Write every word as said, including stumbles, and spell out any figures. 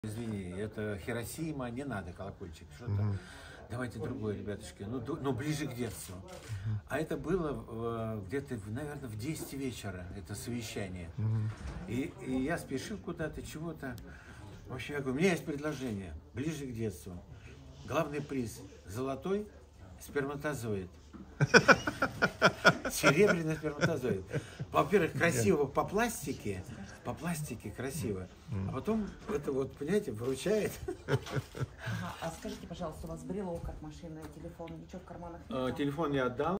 Извини, это Хиросима, не надо колокольчик, что-то. Мгм. Давайте другое, ребятушки, ну, ду- ну ближе к детству. А это было э, где-то, в- наверное, в десять вечера, это совещание. Мгм. И, и я спешил куда-то, чего-то. В общем, я говорю, у меня есть предложение, ближе к детству. Главный приз золотой сперматозоид. Серебряный сперматозоид. Во-первых, красиво по пластике, по пластике красиво. А потом это вот, понимаете, вручает. Ага. А скажите, пожалуйста, у вас брелок от машины, телефон, ничего в карманах нет? Телефон я отдал.